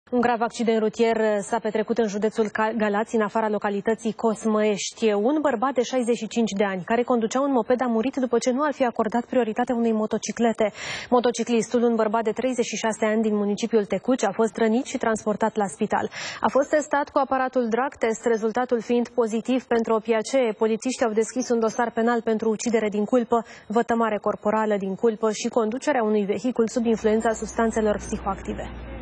Un grav accident rutier s-a petrecut în județul Galați, în afara localității Cosmăiești. Un bărbat de 65 de ani, care conducea un moped, a murit după ce nu ar fi acordat prioritate unei motociclete. Motociclistul, un bărbat de 36 ani din municipiul Tecuci, a fost rănit și transportat la spital. A fost testat cu aparatul drug test, rezultatul fiind pozitiv pentru opiacee. Polițiștii au deschis un dosar penal pentru ucidere din culpă, vătămare corporală din culpă și conducerea unui vehicul sub influența substanțelor psihoactive.